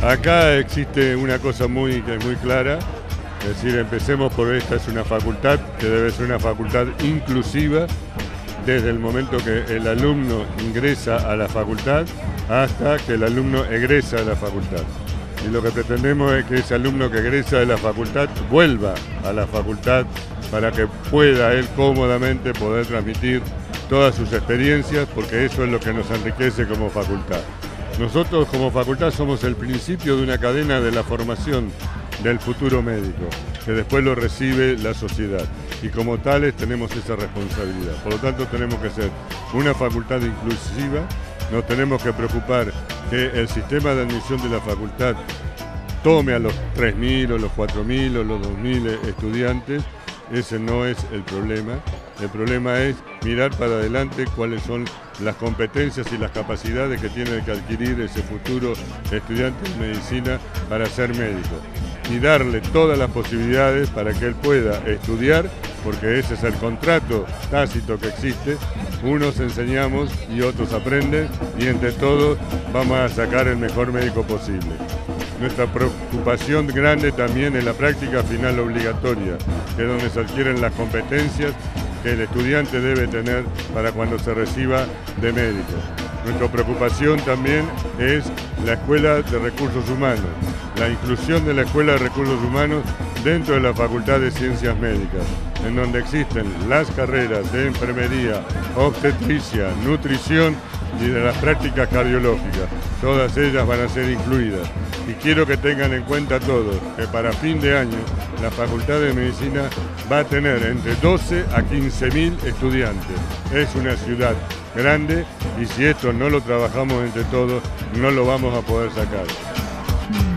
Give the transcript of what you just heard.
Acá existe una cosa que es muy clara, es decir, empecemos por esta es una facultad que debe ser una facultad inclusiva desde el momento que el alumno ingresa a la facultad hasta que el alumno egresa de la facultad. Y lo que pretendemos es que ese alumno que egresa de la facultad vuelva a la facultad para que pueda él cómodamente poder transmitir todas sus experiencias, porque eso es lo que nos enriquece como facultad. Nosotros como facultad somos el principio de una cadena de la formación del futuro médico, que después lo recibe la sociedad. Y como tales tenemos esa responsabilidad. Por lo tanto tenemos que ser una facultad inclusiva, nos tenemos que preocupar que el sistema de admisión de la facultad tome a los 3.000 o los 4.000 o los 2.000 estudiantes. Ese no es el problema. El problema es mirar para adelante cuáles son las competencias y las capacidades que tiene que adquirir ese futuro estudiante de medicina para ser médico. Y darle todas las posibilidades para que él pueda estudiar, porque ese es el contrato tácito que existe. Unos enseñamos y otros aprenden, y entre todos vamos a sacar el mejor médico posible. Nuestra preocupación grande también es la práctica final obligatoria, que es donde se adquieren las competencias que el estudiante debe tener para cuando se reciba de médico. Nuestra preocupación también es la Escuela de Recursos Humanos, la inclusión de la Escuela de Recursos Humanos dentro de la Facultad de Ciencias Médicas, en donde existen las carreras de enfermería, obstetricia, nutrición y de las prácticas cardiológicas. Todas ellas van a ser incluidas. Y quiero que tengan en cuenta todos que para fin de año la Facultad de Medicina va a tener entre 12 a 15.000 estudiantes. Es una ciudad grande y si esto no lo trabajamos entre todos, no lo vamos a poder sacar.